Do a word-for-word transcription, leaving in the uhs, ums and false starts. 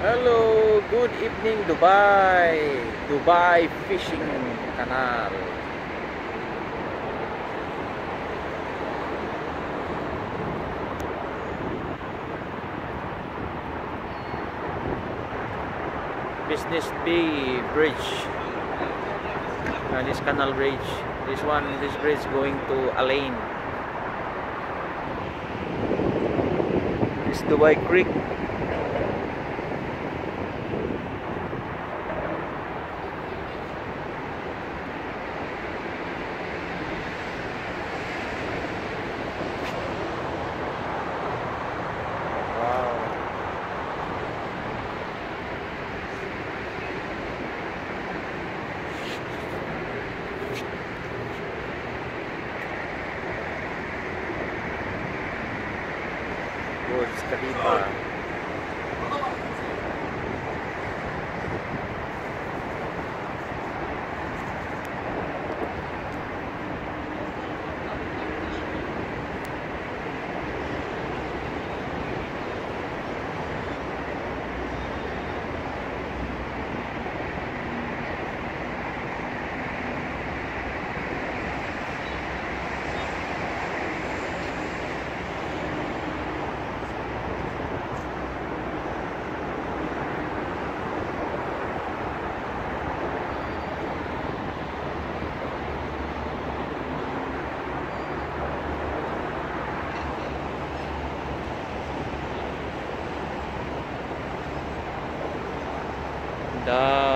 Hello, good evening Dubai. Dubai Fishing Canal. Business Bay Bridge. Uh, this canal bridge. This one, this bridge going to Alain. This Dubai Creek. Burj Khalifa. Daw